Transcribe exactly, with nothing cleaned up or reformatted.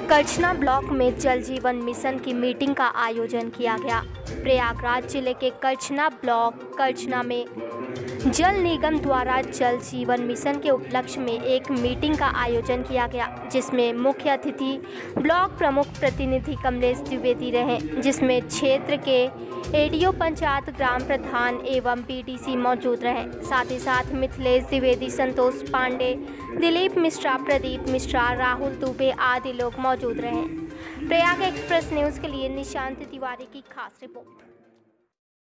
Kachna block में जल जीवन मिशन की मीटिंग का आयोजन किया गया। प्रयागराज जिले के कचना ब्लॉक कचना में जल निगम द्वारा जल जीवन मिशन के उपलक्ष्य में एक मीटिंग का आयोजन किया गया, जिसमें मुख्य अतिथि ब्लॉक प्रमुख प्रतिनिधि कमलेश द्विवेदी रहे, जिसमें क्षेत्र के एडीओ पंचायत ग्राम प्रधान एवं पीडीसी मौजूद रहे। साथ ही साथ मिथिलेश द्विवेदी, संतोष पांडे, दिलीप मिश्रा, प्रदीप मिश्रा, राहुल दुबे आदि लोग मौजूद रहे। प्रयाग एक्सप्रेस न्यूज़ के लिए निशांत तिवारी की खास रिपोर्ट।